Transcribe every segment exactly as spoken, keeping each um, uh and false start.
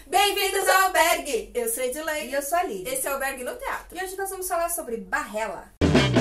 Bem-vindos ao Albergue! Eu sou a Edilene. E eu sou a Lídia. Esse é o Albergue no Teatro. E hoje nós vamos falar sobre Barrela.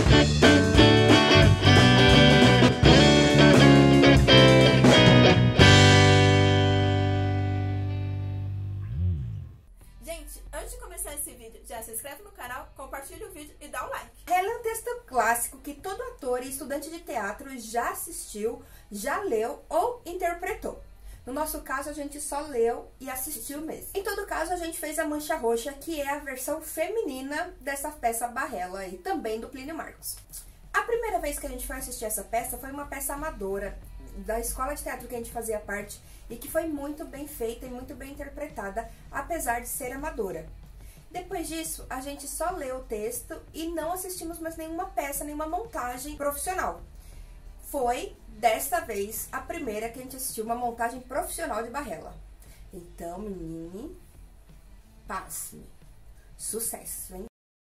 Gente, antes de começar esse vídeo, já se inscreve no canal, compartilha o vídeo e dá um like. Barrela é um texto clássico que todo ator e estudante de teatro já assistiu, já leu ou interpretou. No nosso caso, a gente só leu e assistiu mesmo. Em todo caso, a gente fez a Mancha Roxa, que é a versão feminina dessa peça Barrela e também do Plínio Marcos. A primeira vez que a gente foi assistir essa peça foi uma peça amadora da escola de teatro que a gente fazia parte e que foi muito bem feita e muito bem interpretada, apesar de ser amadora. Depois disso, a gente só leu o texto e não assistimos mais nenhuma peça, nenhuma montagem profissional. Foi, desta vez, a primeira que a gente assistiu uma montagem profissional de Barrela. Então, menine, passe-me. Sucesso, hein?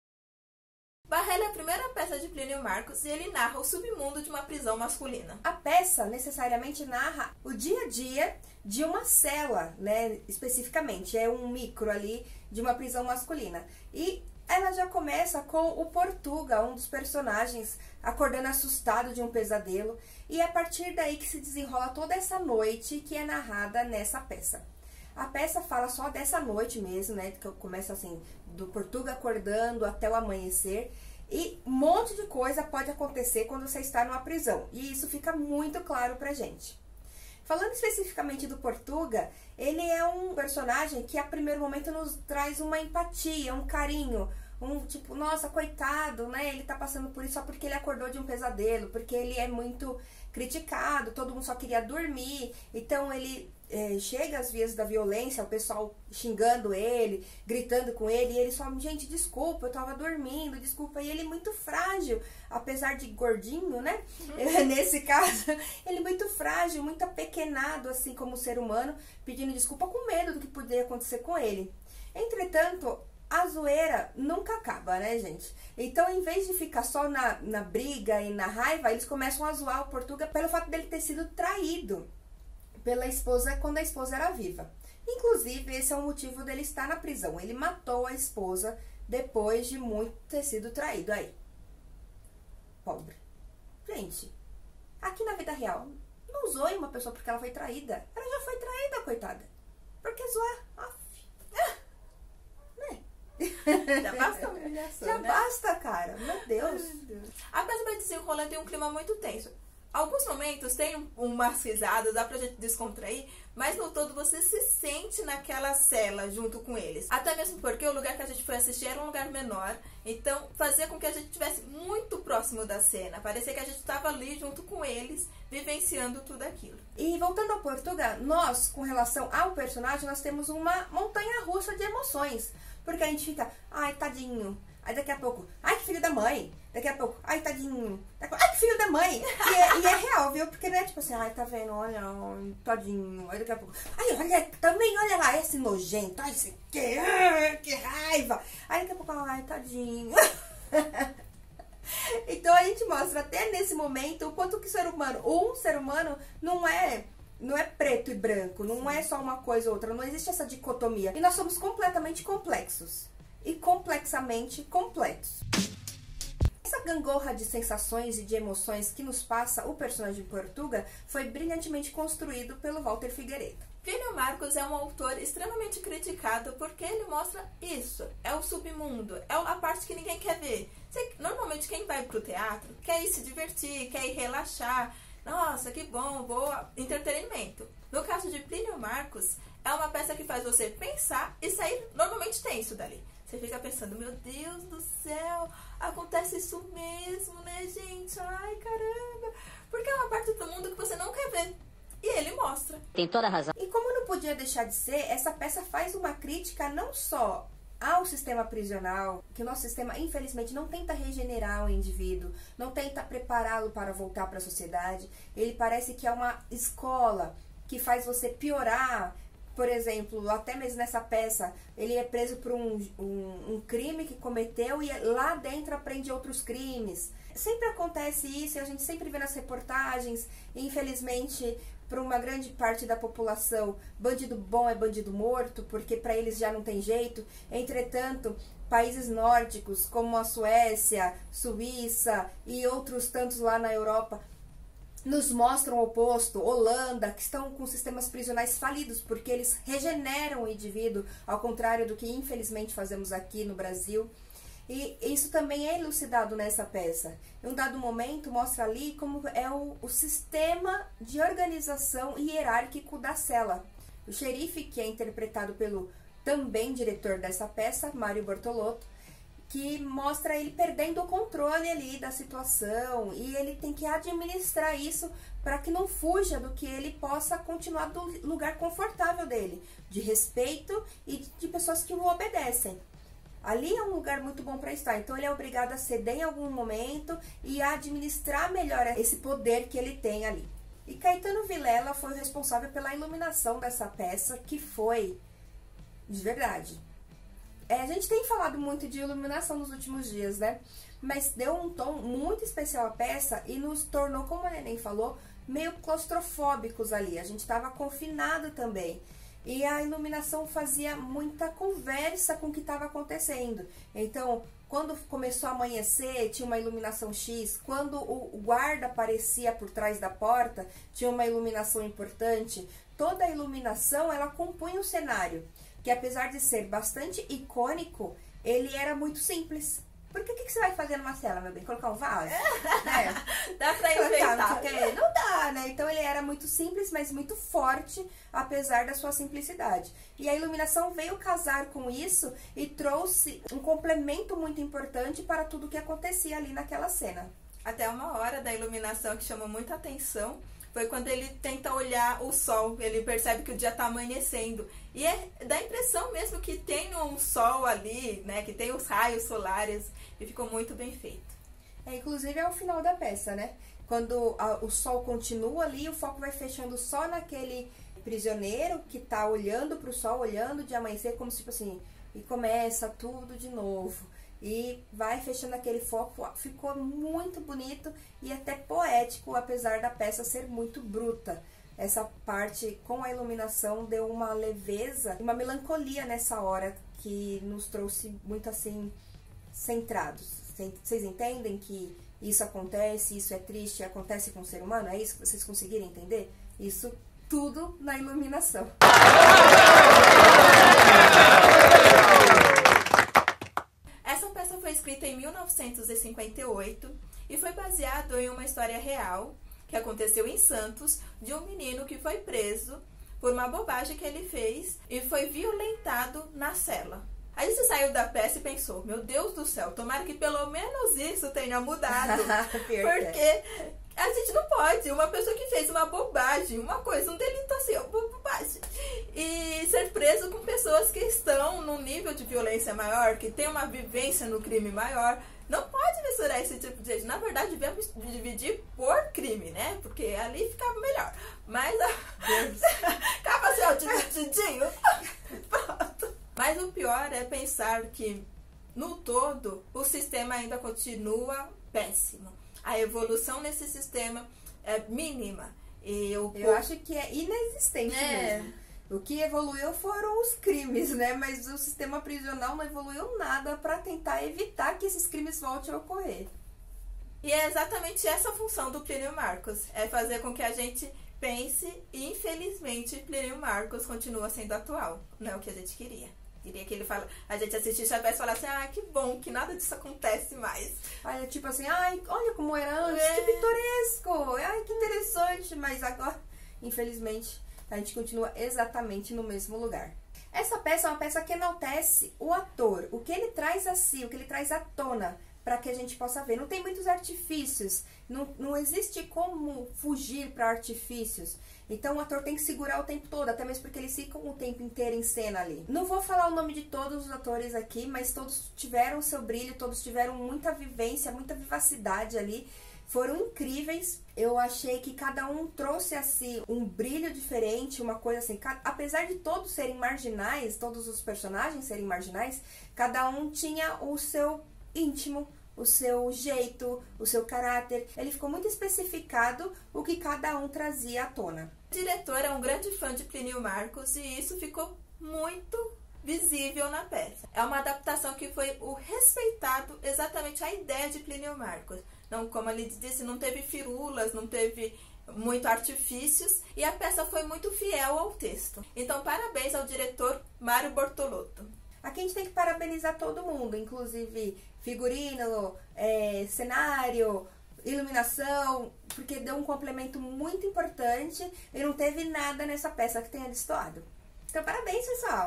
Barrela é a primeira peça de Plínio Marcos e ele narra o submundo de uma prisão masculina. A peça necessariamente narra o dia a dia de uma cela, né, especificamente. É um micro ali de uma prisão masculina. E ela já começa com o Portuga, um dos personagens, acordando assustado de um pesadelo. E é a partir daí que se desenrola toda essa noite que é narrada nessa peça. A peça fala só dessa noite mesmo, né? Que começa assim, do Portuga acordando até o amanhecer. E um monte de coisa pode acontecer quando você está numa prisão. E isso fica muito claro pra gente. Falando especificamente do Portuga, ele é um personagem que a primeiro momento nos traz uma empatia, um carinho. Um tipo, nossa, coitado, né? Ele tá passando por isso só porque ele acordou de um pesadelo, porque ele é muito criticado, todo mundo só queria dormir. Então ele é, chega às vias da violência, o pessoal xingando ele, gritando com ele, e ele só, gente, desculpa, eu tava dormindo, desculpa. E ele é muito frágil, apesar de gordinho, né? Uhum. Nesse caso, ele é muito frágil, muito apequenado, assim, como ser humano, pedindo desculpa com medo do que poderia acontecer com ele. Entretanto, a zoeira nunca acaba, né, gente? Então, em vez de ficar só na, na briga e na raiva, eles começam a zoar o Portuga pelo fato dele ter sido traído pela esposa quando a esposa era viva. Inclusive, esse é o motivo dele estar na prisão. Ele matou a esposa depois de muito ter sido traído. Aí, pobre. Gente, aqui na vida real, não zoe uma pessoa porque ela foi traída. Ela já foi traída, coitada. Por que zoar? Aff. Já basta a humilhação, Já né? basta, cara. Meu Deus. Ai, meu Deus. A peça vai desenrolando em um clima muito tenso. Alguns momentos tem umas risadas, dá pra gente descontrair, mas no todo você se sente naquela cela junto com eles. Até mesmo porque o lugar que a gente foi assistir era um lugar menor, então fazia com que a gente estivesse muito próximo da cena. Parecia que a gente estava ali junto com eles, vivenciando tudo aquilo. E voltando ao Portuga, nós, com relação ao personagem, nós temos uma montanha-russa de emoções. Porque a gente fica, ai, tadinho. Aí daqui a pouco, ai, que filho da mãe. Daqui a pouco, ai, tadinho. Ai, que filho da mãe. E é, e é real, viu? Porque não é tipo assim, ai, tá vendo, olha, tadinho. Aí daqui a pouco, ai, olha, também, olha lá, esse nojento. Ai, esse que, ai, que raiva. Aí daqui a pouco, ai, tadinho. Então a gente mostra até nesse momento o quanto que o ser humano, um ser humano, não é... Não é preto e branco, não é só uma coisa ou outra, não existe essa dicotomia. E nós somos completamente complexos. E complexamente completos. Essa gangorra de sensações e de emoções que nos passa o personagem Portuga foi brilhantemente construído pelo Walter Figueiredo. Plínio Marcos é um autor extremamente criticado porque ele mostra isso, é o submundo, é a parte que ninguém quer ver. Normalmente quem vai pro teatro quer ir se divertir, quer ir relaxar. Nossa, que bom, vou entretenimento. No caso de Plínio Marcos, é uma peça que faz você pensar e sair normalmente tenso dali. Você fica pensando, meu Deus do céu, acontece isso mesmo, né, gente? Ai, caramba. Porque é uma parte do mundo que você não quer ver. E ele mostra. Tem toda a razão. E como não podia deixar de ser, essa peça faz uma crítica não só ao sistema prisional, que o nosso sistema, infelizmente, não tenta regenerar o indivíduo, não tenta prepará-lo para voltar para a sociedade. Ele parece que é uma escola que faz você piorar. Por exemplo, até mesmo nessa peça, ele é preso por um, um, um crime que cometeu e lá dentro aprende outros crimes. Sempre acontece isso e a gente sempre vê nas reportagens, e infelizmente para uma grande parte da população, bandido bom é bandido morto, porque para eles já não tem jeito. Entretanto, países nórdicos como a Suécia, Suíça e outros tantos lá na Europa nos mostram o oposto. Holanda, que estão com sistemas prisionais falidos, porque eles regeneram o indivíduo, ao contrário do que infelizmente fazemos aqui no Brasil. E isso também é elucidado nessa peça. Em um dado momento, mostra ali como é o, o sistema de organização hierárquico da cela. O xerife, que é interpretado pelo também diretor dessa peça, Mário Bortolotto, que mostra ele perdendo o controle ali da situação, e ele tem que administrar isso para que não fuja do que ele possa continuar do lugar confortável dele, de respeito e de pessoas que o obedecem. Ali é um lugar muito bom para estar, então ele é obrigado a ceder em algum momento e a administrar melhor esse poder que ele tem ali. E Caetano Vilela foi o responsável pela iluminação dessa peça, que foi de verdade. É, a gente tem falado muito de iluminação nos últimos dias, né? Mas deu um tom muito especial à peça e nos tornou, como a Neném falou, meio claustrofóbicos ali. A gente estava confinado também. E a iluminação fazia muita conversa com o que estava acontecendo. Então, quando começou a amanhecer, tinha uma iluminação X. Quando o guarda aparecia por trás da porta, tinha uma iluminação importante. Toda a iluminação, ela compunha o cenário, que apesar de ser bastante icônico, ele era muito simples. Porque o que, que você vai fazer numa cela, meu bem? Colocar um vaso? né? Dá pra enfeitar. Não, não dá, né? Então ele era muito simples, mas muito forte, apesar da sua simplicidade. E a iluminação veio casar com isso e trouxe um complemento muito importante para tudo que acontecia ali naquela cena. Até uma hora da iluminação que chamou muita atenção foi quando ele tenta olhar o sol, ele percebe que o dia está amanhecendo. E é, dá a impressão mesmo que tem um sol ali, né? Que tem os raios solares, e ficou muito bem feito. É, inclusive é o final da peça, né? Quando a, o sol continua ali, o foco vai fechando só naquele prisioneiro que está olhando para o sol, olhando de amanhecer, como se tipo assim, e começa tudo de novo. E vai fechando aquele foco, ficou muito bonito e até poético, apesar da peça ser muito bruta. Essa parte com a iluminação deu uma leveza, uma melancolia nessa hora que nos trouxe muito assim, centrados. Vocês entendem que isso acontece, isso é triste, acontece com o ser humano? É isso que vocês conseguiram entender? Isso tudo na iluminação. Escrita em mil novecentos e cinquenta e oito e foi baseado em uma história real que aconteceu em Santos, de um menino que foi preso por uma bobagem que ele fez e foi violentado na cela. Aí você saiu da peça e pensou, meu Deus do céu, tomara que pelo menos isso tenha mudado, porque a gente não pode, uma pessoa que fez uma bobagem, uma coisa, um delito assim, uma bobagem, e ser preso com pessoas que estão num nível de violência maior, que tem uma vivência no crime maior, não pode misturar esse tipo de gente. Na verdade, devemos dividir por crime, né? Porque ali ficava melhor. Mas ficava assim, ó, divididinho. Pronto. Mas o pior é pensar que, no todo, o sistema ainda continua péssimo. A evolução nesse sistema é mínima. E eu, eu acho que é inexistente é. mesmo. O que evoluiu foram os crimes, né? Mas o sistema prisional não evoluiu nada para tentar evitar que esses crimes voltem a ocorrer. E é exatamente essa a função do Plínio Marcos. É fazer com que a gente pense e, infelizmente, Plínio Marcos continua sendo atual. Não é o que a gente queria. Queria que ele fala, a gente assistisse e tivesse falado assim, ah, que bom, que nada disso acontece mais. Aí, tipo assim, ai, olha como era antes, é. que pitoresco, ai, que interessante, mas agora, infelizmente, a gente continua exatamente no mesmo lugar. Essa peça é uma peça que enaltece o ator, o que ele traz a si, o que ele traz à tona, para que a gente possa ver. Não tem muitos artifícios, não, não existe como fugir para artifícios. Então o ator tem que segurar o tempo todo, até mesmo porque eles ficam o tempo inteiro em cena ali. Não vou falar o nome de todos os atores aqui, mas todos tiveram o seu brilho, todos tiveram muita vivência, muita vivacidade ali. Foram incríveis. Eu achei que cada um trouxe a si um brilho diferente, uma coisa assim. Apesar de todos serem marginais, todos os personagens serem marginais, cada um tinha o seu íntimo, o seu jeito, o seu caráter. Ele ficou muito especificado o que cada um trazia à tona. O diretor é um grande fã de Plínio Marcos e isso ficou muito visível na peça. É uma adaptação que foi o respeitado exatamente a ideia de Plínio Marcos. Não, como ele disse, não teve firulas, não teve muito artifícios e a peça foi muito fiel ao texto. Então, parabéns ao diretor Mário Bortolotto. Aqui a gente tem que parabenizar todo mundo, inclusive figurino, é, cenário, iluminação, porque deu um complemento muito importante e não teve nada nessa peça que tenha destoado. Então, parabéns, pessoal!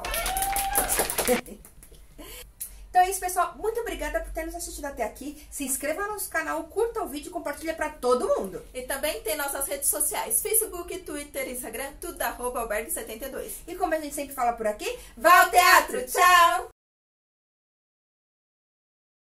Então é isso, pessoal. Muito obrigada por ter nos assistido até aqui. Se inscreva no nosso canal, curta o vídeo e compartilha para todo mundo. E também tem nossas redes sociais, Facebook, Twitter, Instagram, tudo arroba albergue setenta e dois. E como a gente sempre fala por aqui, vá ao teatro! Tchau!